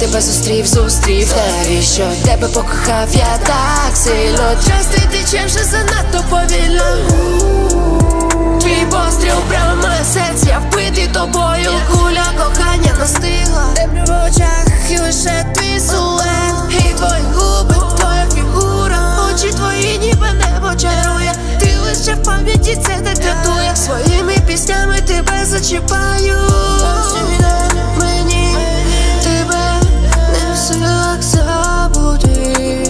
тебе зустрів, навіщо тебе покохав я так сильно? Час тече вже занадто повільно. Твій постріл прямо в моє серце, я вбитий тобою. Куля кохання настигла, темрява в очах і лише твій силует. І твої губи, твоя фігура, очі твої ніби небо чарує. Ти лише в пам'яті, це так рятує. Своїми піснями тебе зачіпаю. Мені тебе не в силах забути.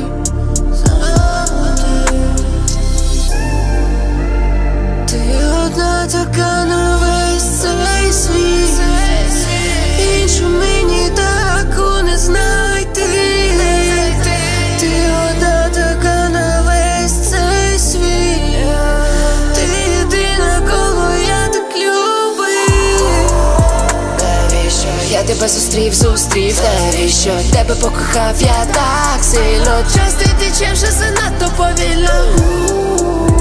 Ти одна така на весь цей світ, іншу мені таку не знайти. Ти одна така на весь цей світ, ти єдина, кого я так любив. Навіщо я тебе зустрів, навіщо тебе покохав я так сильно? Час тече вже занадто повільно.